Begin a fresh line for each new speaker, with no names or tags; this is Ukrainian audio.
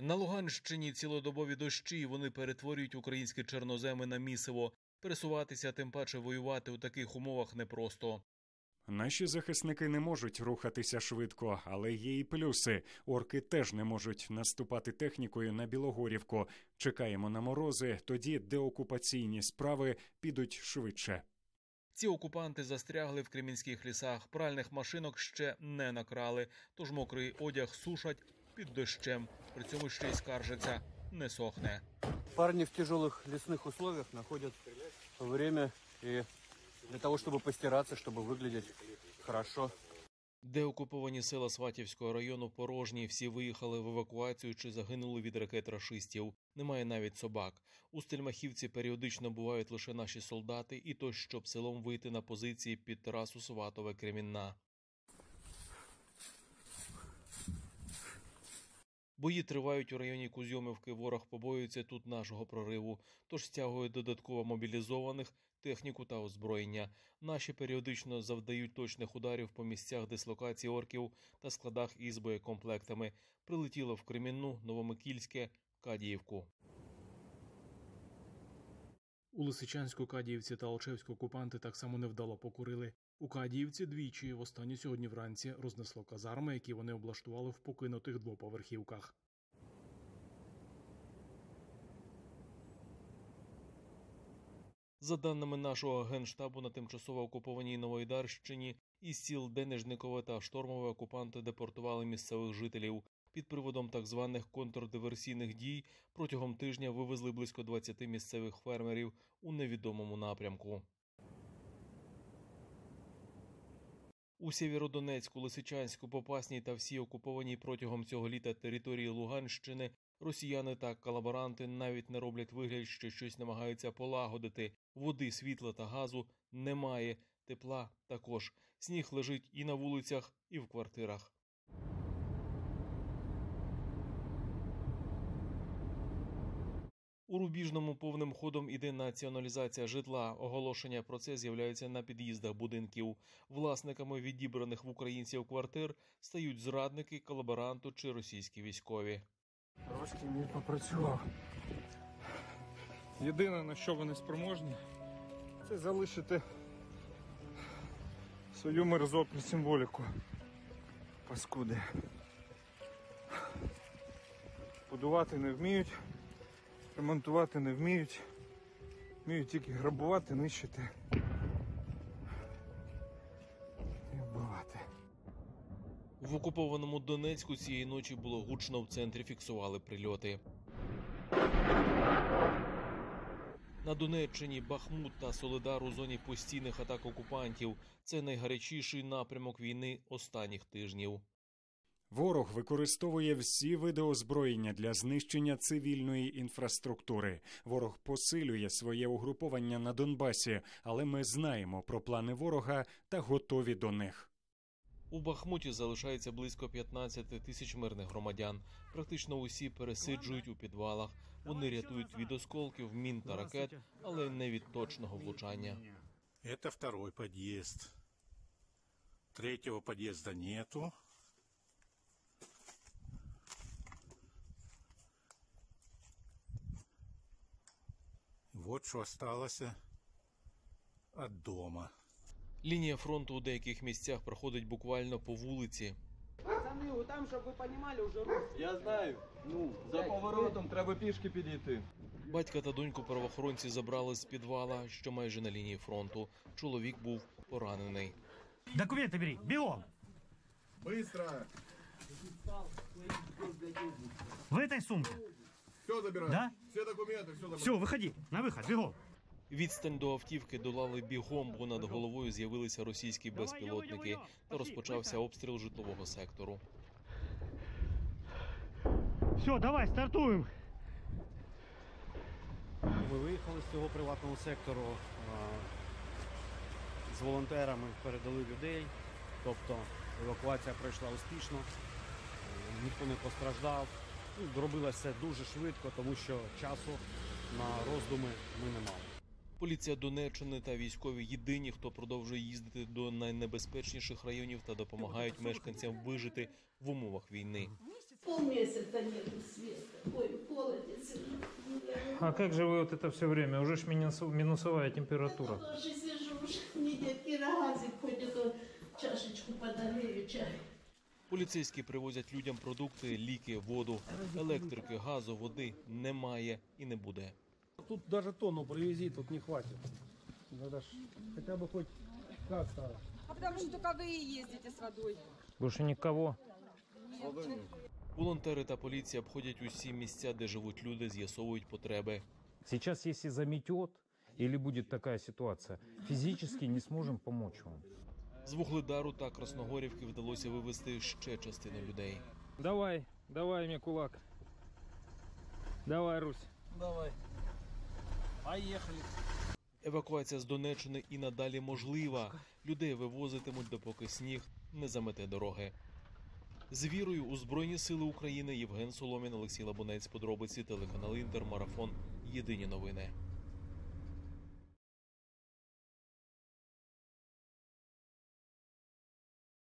На Луганщині цілодобові дощі, вони перетворюють українські чорноземи на місиво. Пересуватися, тим паче воювати у таких умовах непросто.
Наші захисники не можуть рухатися швидко, але є і плюси. Орки теж не можуть наступати технікою на Білогорівку. Чекаємо на морози, тоді деокупаційні справи підуть швидше.
Ці окупанти застрягли в кремінських лісах, пральних машинок ще не накрали, тож мокрий одяг сушать під дощем, при цьому ще й скаржаться – не сохне.
Парни в тяжелых лесных условиях находят время и для того, чтобы постираться, чтобы выглядеть хорошо.
Деокуповані села Сватівського району порожні, всі виїхали в евакуацію чи загинули від ракет рашистів. Немає навіть собак. У Стельмахівці періодично бувають лише наші солдати, і то, щоб селом вийти на позиції під трасу Сватове-Кремінна. Бої тривають у районі Кузьомівки, ворог побоюється тут нашого прориву, тож стягує додатково мобілізованих, техніку та озброєння. Наші періодично завдають точних ударів по місцях дислокації орків та складах із боєкомплектами. Прилетіло в Кремінну, Новомикільське, Кадіївку.
У Лисичанську, Кадіївці та Алчевську окупанти так само невдало покурили. У Кадіївці двічі, востаннє сьогодні вранці, рознесло казарми, які вони облаштували в покинутих двоповерхівках.
За даними нашого Генштабу, на тимчасово окупованій Новоайдарщині із сіл Денежникове та Штормове окупанти депортували місцевих жителів. Під приводом так званих контрдиверсійних дій протягом тижня вивезли близько 20 місцевих фермерів у невідомому напрямку. У Сєвєродонецьку, Лисичанську, Попасній та всій окупованій протягом цього літа території Луганщини росіяни та колаборанти навіть не роблять вигляд, що щось намагаються полагодити. Води, світла та газу немає, тепла також. Сніг лежить і на вулицях, і в квартирах. У Рубіжному повним ходом іде націоналізація житла. Оголошення про це з'являються на під'їздах будинків. Власниками відібраних в українців квартир стають зрадники, колаборанти чи російські військові.
Трошки не попрацював. Єдине, на що вони спроможні, це залишити свою мерзотну символіку. Паскуди. Будувати не вміють, ремонтувати не вміють, вміють тільки грабувати, нищити і вбивати.
В окупованому Донецьку цієї ночі було гучно, в центрі фіксували прильоти. На Донеччині Бахмут та Солидар у зоні постійних атак окупантів. Це найгарячіший напрямок війни останніх тижнів.
Ворог використовує всі види озброєння для знищення цивільної інфраструктури. Ворог посилює своє угруповання на Донбасі, але ми знаємо про плани ворога та готові до них.
У Бахмуті залишається близько 15 тисяч мирних громадян. Практично усі пересиджують у підвалах. Вони рятують від осколків, мін та ракет, але не від точного влучання.
Це второй під'їзд. Третього під'їзду нету. Вот що залишилося від дому.
Лінія фронту у деяких місцях проходить буквально по вулиці.
Пацани, там, щоб ви розуміли, вже рух.
Я знаю. За поворотом треба пішки підійти.
Батька та доньку правоохоронці забрали з підвала, що майже на лінії фронту. Чоловік був поранений.
Документи бери, бігом!
Быстро!
В этой сумке.
Все забирай.
Да?
Все документы, все забирай.
Все, виходи, на вихід, бігом!
Відстань до автівки долали бігом, бо над головою з'явилися російські безпілотники та розпочався обстріл житлового сектору.
Все, давай, стартуємо!
Ми виїхали з цього приватного сектору, з волонтерами передали людей, тобто евакуація пройшла успішно, ніхто не постраждав. Робилося все дуже швидко, тому що часу на роздуми ми не мали.
Поліція Донеччини та військові єдині, хто продовжує їздити до найнебезпечніших районів та допомагають мешканцям вижити в умовах війни.
Полмесяца нету света. Ой, холодец.
А как же вы вот это все время? Уже ж минусовая температура.
Я тоже сижу, уж мне дед Кирогазик ходит, чашечку подогрею чай.
Поліцейські привозять людям продукти, ліки, воду. Електрики, газу, води немає і не буде.
Тут даже тонну привези, тут не хватит. Надо ж хотя бы хоть как-то.
А потому что только вы и ездите с водой.
Больше никого.
Волонтери та поліція обходять усі місця, де живуть люди, з'ясовують потреби.
Сейчас, если заметет или будет такая ситуация, физически не сможем помочь вам.
З Вугледару та Красногорівки вдалося вивезти ще частину людей.
Давай мне кулак. Давай, Русь.
Давай. Поехали.
Евакуація з Донеччини і надалі можлива. Людей вивозитимуть, допоки сніг не замете дороги. З вірою у Збройні сили України Євген Соломін, Олексій Лабунець. Подробиці, телеканал Інтер, Марафон. Єдині новини.